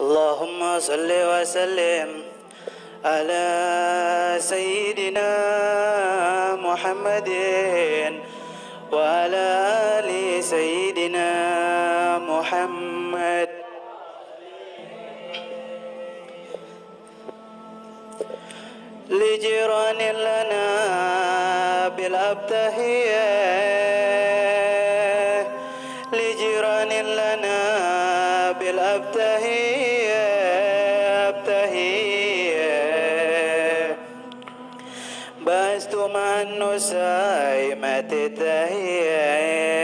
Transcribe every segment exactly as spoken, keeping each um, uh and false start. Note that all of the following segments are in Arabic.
اللهم صل وسلم على سيدنا محمد وعلى آل سيدنا محمد. لجيران لنا بالأبتهية، لجيران لنا بالأبتهية أبتهية، بست مع النسايمة التهية،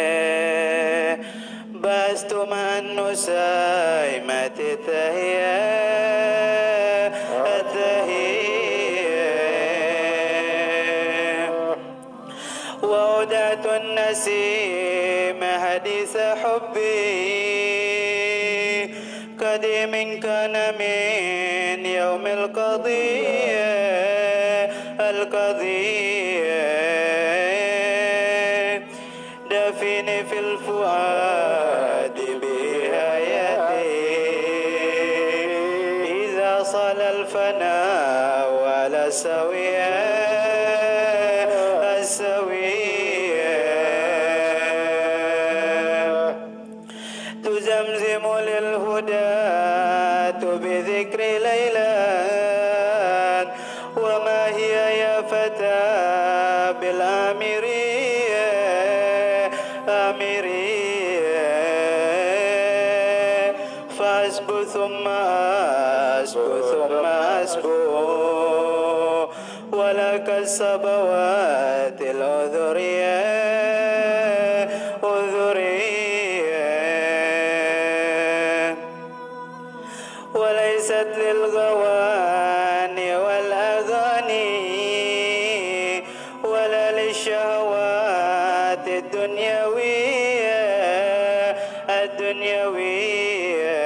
بست مع النسايمة التهية وودعت النسيم حديث حبي قديم كان من يوم القضية القضية، دفني في الفؤاد بهايتي إذا صل الفناء ولا سوية تزمزم للهداة بذكر ليلان، وما هي يا فتى بالآمرية آمرية، فأسبو ثم أسبو ثم أسبو ولك الصبوات العذرية وليست للغواني والأغاني ولا للشهوات الدنيوية الدنيوية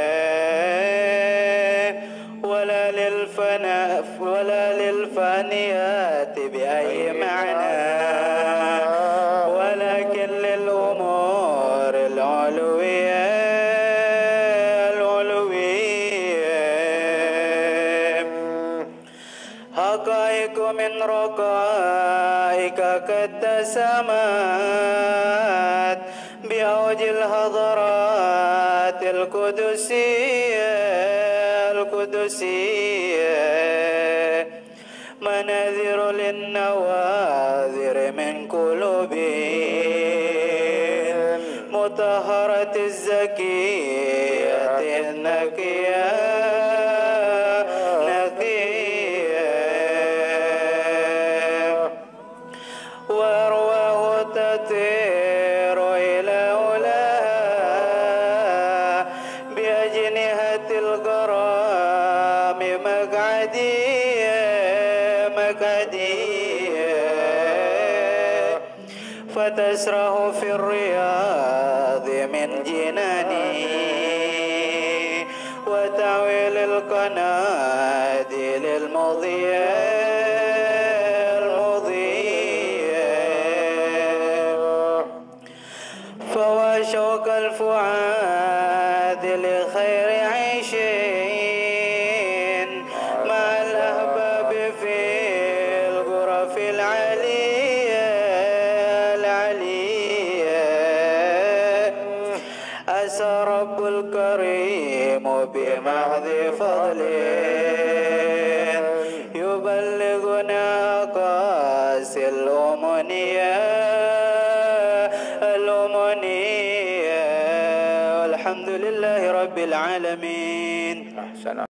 ولا للفنا ولا للفانيات بأي معنى، ولكن للأمور العلوية حقائق من رقائق قد تسامت بأوج الحضارات القدسية القدسية، مناذر للنواذر من قلوب مطهرة الزكية النقية وأرواه تطير إلى علاها بأجنحة الغرام مقعدية مقعدية، فتسرح في الرياض من جناني وتعوي للقناديل المضية فواشوق الفؤاد لخير عيشين مع الأحباب في الغرف العلية العلية، عسى رب الكريم بمحض فضله يبلغنا أقاصي الأمنية الأمنية. والحمد لله رب العالمين.